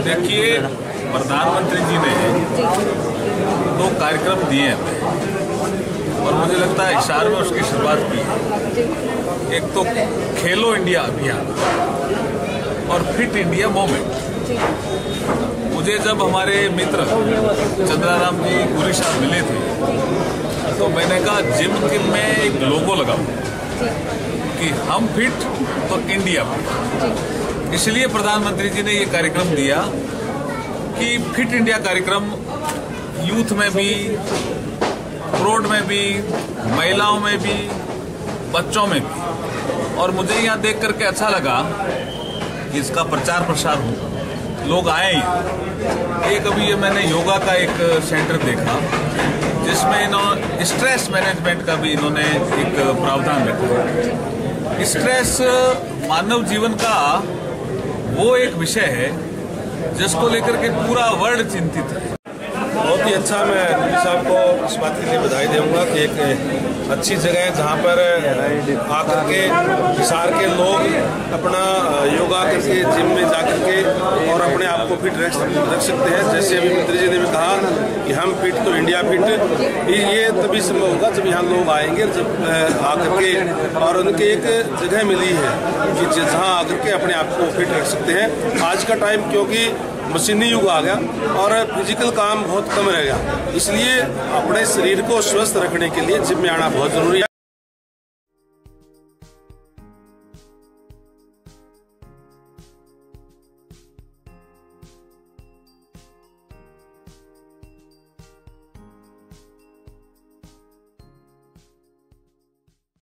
देखिए, प्रधानमंत्री जी ने 2 कार्यक्रम दिए हैं और मुझे लगता है हिसार में उसकी शुरुआत की है। एक तो खेलो इंडिया अभियान और फिट इंडिया मूवमेंट। मुझे जब हमारे मित्र चंद्राराम जी गुरी साहब मिले थे तो मैंने कहा जिम में एक लोगो लगाओ कि हम फिट तो इंडिया फिट। इसलिए प्रधानमंत्री जी ने ये कार्यक्रम दिया कि फिट इंडिया कार्यक्रम यूथ में भी, प्रौढ़ में भी, महिलाओं में भी, बच्चों में भी। और मुझे यहाँ देख करके अच्छा लगा कि इसका प्रचार प्रसार हो, लोग आए। एक अभी ये मैंने योगा का एक सेंटर देखा जिसमें इन्होंने स्ट्रेस मैनेजमेंट का भी इन्होंने एक प्रावधान रखा। स्ट्रेस मानव जीवन का वो एक विषय है जिसको लेकर के पूरा वर्ल्ड चिंतित है। बहुत ही अच्छा। मैं गुरी साहब को इस बात के लिए बधाई दूंगा कि एक अच्छी जगह है जहाँ पर आकर के हिसार के लोग अपना योगा करके जिम में जाकर के और अपने आप को फिट रख सकते हैं। जैसे अभी मंत्री जी ने भी कहा कि हम फिट तो इंडिया फिट, ये तभी संभव होगा जब यहाँ लोग आएंगे, जब आकर के और उनके एक जगह मिली है कि जहाँ आकर के अपने आप को फिट रख सकते हैं। आज का टाइम क्योंकि मशीनी युग आ गया और फिजिकल काम बहुत कम रह गया, इसलिए अपने शरीर को स्वस्थ रखने के लिए जिम में आना बहुत जरूरी है।